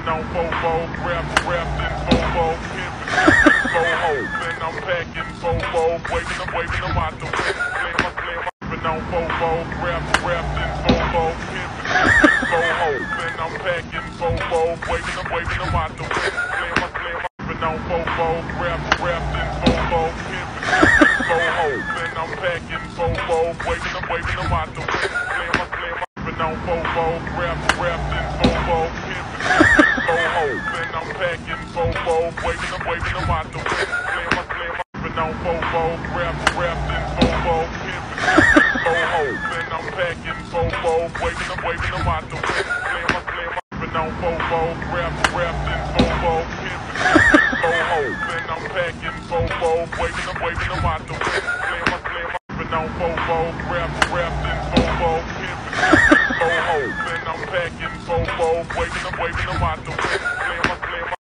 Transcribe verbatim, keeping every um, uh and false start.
Rapping on Bobo, rap, rapping Bobo, pimping, go home. Then I'm packing Bobo, waving them, waving them out the window. Play my, play my, rapping on Bobo, rap, rapping Bobo, pimping, go home. Then I'm packing Bobo, waving them, waving them out the window. Play my, play my, rapping on Bobo, rap, rapping Bobo, pimping, go home. Then I'm packing Bobo, waving them, waving them out the window. Play my, play my, rapping on Bobo, rap, rapping Bobo, pimping, go home. Then I'm packing Bobo, waving them, waving them out the window. Play my, play my, rapping on Bobo, rap, rapping Bobo, pimping, go home. Then I'm packing Bobo, waving them, waving them out the window. Play my, play my, rapping on Bobo, rap, rapping Bobo, pimping, go home. Then I'm packing Bobo, waving them, waving them out the window. Play my, play my, rapping on Bobo, rap, rapping Bobo, pimping, go home. Then I'm packing Bobo, waving them, waving them out